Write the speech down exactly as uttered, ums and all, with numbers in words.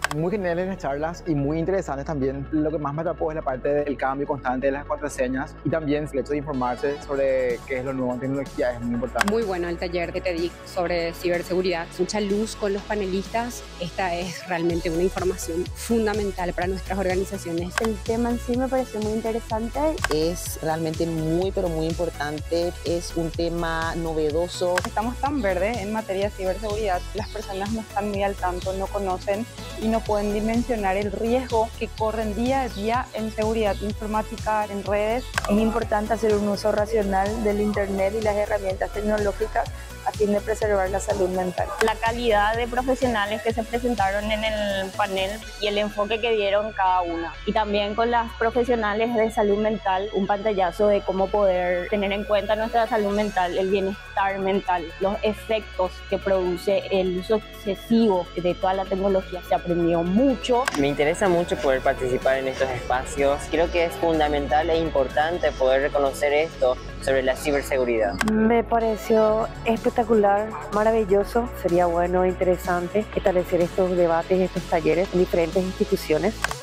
Muy geniales las charlas y muy interesantes también. Lo que más me atrapó es la parte del cambio constante de las contraseñas y también el hecho de informarse sobre qué es lo nuevo en tecnología es muy importante. Muy bueno el taller de TEDx sobre ciberseguridad. Mucha luz con los panelistas. Esta es realmente una información fundamental para nuestras organizaciones. El tema en sí me pareció muy interesante. Es realmente muy, pero muy importante. Es un tema novedoso. Estamos tan verdes en materia de ciberseguridad. Las personas no están muy al tanto, no conocen y no pueden dimensionar el riesgo que corren día a día en seguridad informática, en redes. Es importante hacer un uso racional del Internet y las herramientas tecnológicas a fin de preservar la salud mental. La calidad de profesionales que se presentaron en el panel y el enfoque que dieron cada una. Y también con las profesionales de salud mental, un pantallazo de cómo poder tener en cuenta nuestra salud mental, el bienestar mental, los efectos que produce el uso excesivo de toda la tecnología. Se aprendió mucho. Me interesa mucho poder participar en estos espacios. Creo que es fundamental e importante poder reconocer esto sobre la ciberseguridad. Me pareció espectacular, maravilloso. Sería bueno e interesante establecer estos debates, estos talleres en diferentes instituciones.